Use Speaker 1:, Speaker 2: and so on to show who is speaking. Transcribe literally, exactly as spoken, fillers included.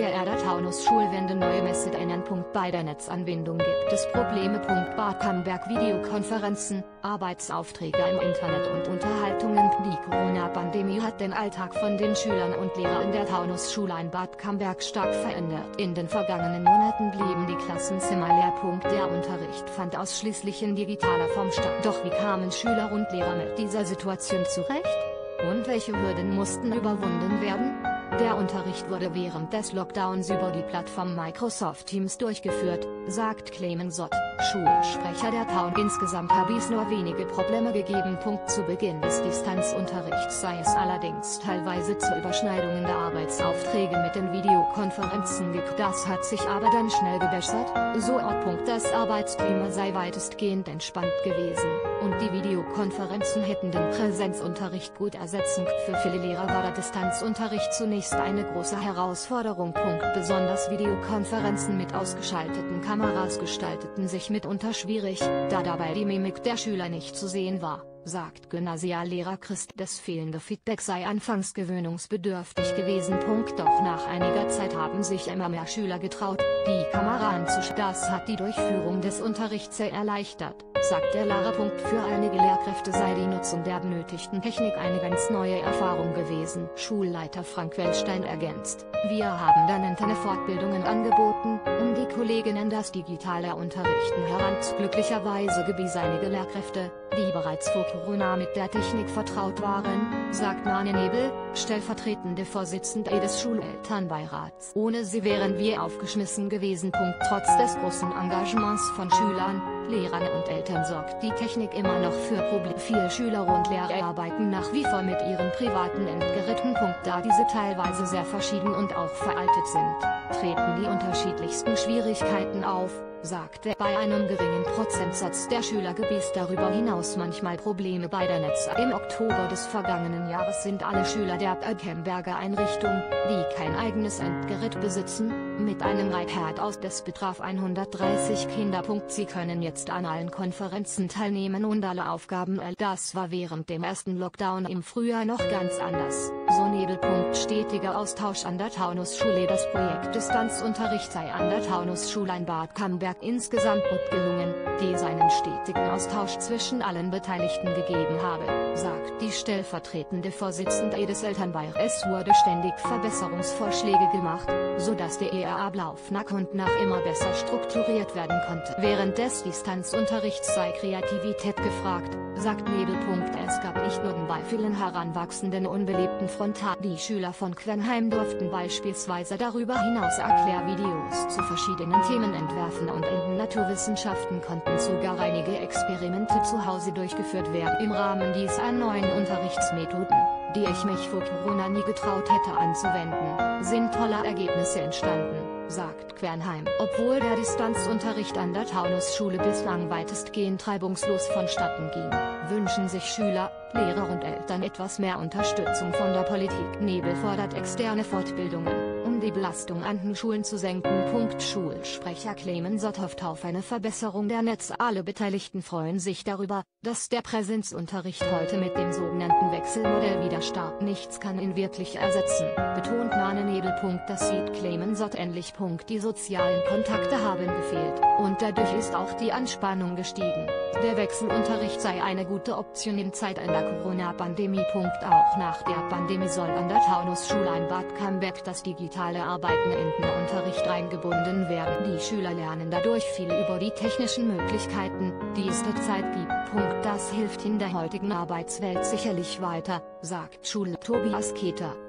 Speaker 1: der R der Taunus-Schulwende neue Messe ändern. Bei der Netzanbindung gibt es Probleme. Bad Camberg Videokonferenzen, Arbeitsaufträge im Internet und Unterhaltungen. Die Corona-Pandemie hat den Alltag von den Schülern und Lehrern der Taunus-Schule in Bad Camberg stark verändert. In den vergangenen Monaten blieben die Klassenzimmer leer. Der Unterricht fand ausschließlich in digitaler Form statt. Doch wie kamen Schüler und Lehrer mit dieser Situation zurecht? Und welche Hürden mussten überwunden werden? Der Unterricht wurde während des Lockdowns über die Plattform Microsoft Teams durchgeführt, sagt Clemens Sott, Schulsprecher der Taun. Insgesamt habe es nur wenige Probleme gegeben. Zu Beginn des Distanzunterrichts sei es allerdings teilweise zu Überschneidungen der Arbeitsaufträge mit den Videokonferenzen gekommen. Das hat sich aber dann schnell gebessert, so Ort. Das Arbeitsklima sei weitestgehend entspannt gewesen, und die Videokonferenzen hätten den Präsenzunterricht gut ersetzen können. Für viele Lehrer war der Distanzunterricht zunächst eine große Herausforderung. Besonders Videokonferenzen mit ausgeschalteten Kameras gestalteten sich mitunter schwierig, da dabei die Mimik der Schüler nicht zu sehen war, sagt Gymnasiallehrer Christ. Das fehlende Feedback sei anfangs gewöhnungsbedürftig gewesen. Doch nach einiger Zeit haben sich immer mehr Schüler getraut, die Kamera anzuschalten. Das hat die Durchführung des Unterrichts sehr erleichtert, sagt der Lehrer. Für einige Lehrkräfte sei die Nutzung der benötigten Technik eine ganz neue Erfahrung gewesen. Schulleiter Frank Wellstein ergänzt: Wir haben dann interne Fortbildungen angeboten, um die Kolleginnen das digitale Unterrichten heranzuführen. Glücklicherweise gebiss einige Lehrkräfte, die bereits vor Corona mit der Technik vertraut waren, sagt Mane Nebel, stellvertretende Vorsitzende des Schulelternbeirats. Ohne sie wären wir aufgeschmissen gewesen. Trotz des großen Engagements von Schülern, Lehrern und Eltern sorgt die Technik immer noch für Probleme. Viele Schüler und Lehrer arbeiten nach wie vor mit ihren privaten Endgeräten. Da diese teilweise sehr verschieden und auch veraltet sind, treten die unterschiedlichsten Schwierigkeiten auf, sagt er. Bei einem geringen Prozentsatz der Schüler gebiss darüber hinaus manchmal Probleme bei der Netz. Im Oktober des vergangenen Jahres sind alle Schüler der Camberger Einrichtung, die kein eigenes Endgerät besitzen, mit einem iPad aus. Das betraf hundertdreißig Kinder. Sie können jetzt an allen Konferenzen teilnehmen und alle Aufgaben erledigen. Das war während dem ersten Lockdown im Frühjahr noch ganz anders, so Nebel. Stetiger Austausch an der Taunus-Schule. Das Projekt Distanzunterricht sei an der Taunus-Schule in Bad Camberg insgesamt gut gelungen, die es einen stetigen Austausch zwischen allen Beteiligten gegeben habe, sagt die stellvertretende Vorsitzende des Elternbeirats. Es wurde ständig Verbesserungsvorschläge gemacht, sodass der Ablauf nach und nach immer besser strukturiert werden konnte. Während des Distanzunterrichts sei Kreativität gefragt, sagt Nebel. Es gab nicht nur bei vielen Heranwachsenden unbeliebten Frontal. Die Schüler von Quernheim durften beispielsweise darüber hinaus Erklärvideos zu verschiedenen Themen entwerfen, und in den Naturwissenschaften konnten sogar einige Experimente zu Hause durchgeführt werden. Im Rahmen dieser neuen Unterrichtsmethoden, die ich mich vor Corona nie getraut hätte anzuwenden, sind tolle Ergebnisse entstanden, sagt Quernheim. Obwohl der Distanzunterricht an der Taunus-Schule bislang weitestgehend reibungslos vonstatten ging, wünschen sich Schüler, Lehrer und Eltern etwas mehr Unterstützung von der Politik. Nebel fordert externe Fortbildungen, um die Belastung an den Schulen zu senken. Schulsprecher Clemens Sott hofft auf eine Verbesserung der Netze. Alle Beteiligten freuen sich darüber, dass der Präsenzunterricht heute mit dem sogenannten Wechselmodell wieder startet. Nichts kann ihn wirklich ersetzen, betont Mane Nebel. Das sieht Clemens Sott ähnlich. Die sozialen Kontakte haben gefehlt, und dadurch ist auch die Anspannung gestiegen. Der Wechselunterricht sei eine gute Option in Zeit einer Corona-Pandemie. Auch nach der Pandemie soll an der Taunus-Schule in Bad Camberg das digitale Arbeiten in den Unterricht eingebunden werden. Die Schüler lernen dadurch viel über die technischen Möglichkeiten, die es derzeit gibt. Das hilft in der heutigen Arbeitswelt sicherlich weiter, sagt Schulleiter Tobias Keter.